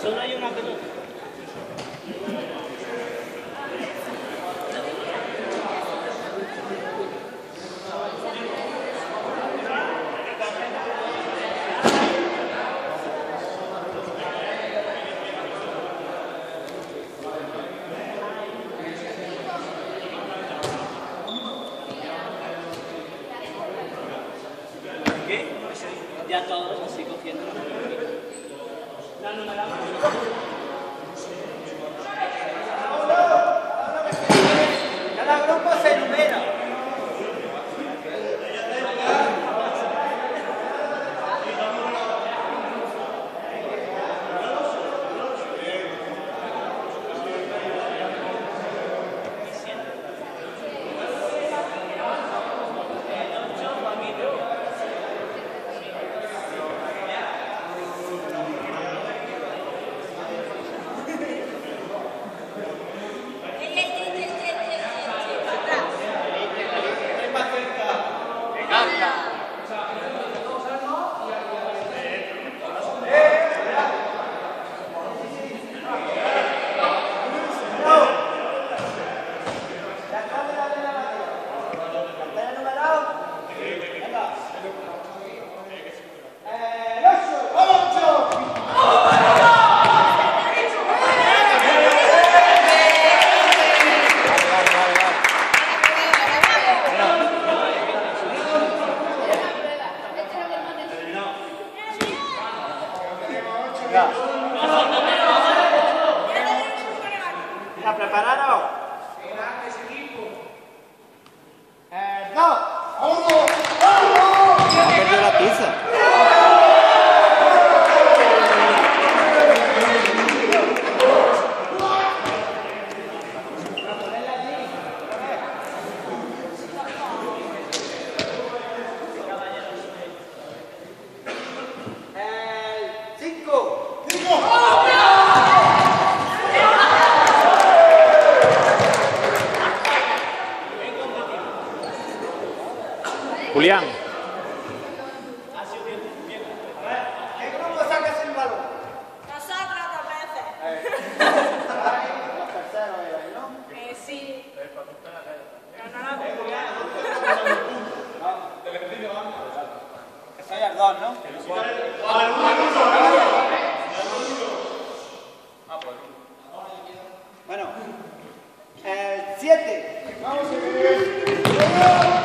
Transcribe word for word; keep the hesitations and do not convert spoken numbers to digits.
Solo hay una pelota. ¿Qué? Ya todos así cogiendo. No, no me da más. Cada grupo se numera. ¿Está preparado? Eh, ¡no! ¡Uno! ¡Ha perdido la pizza! Julián. ¿Qué grupo saca sin balón? Nosotros dos veces. Los terceros eran, ¿no? Eh, sí. Pero no la Que soy el dos, ¿no? Bueno, el siete. Vamos a ver.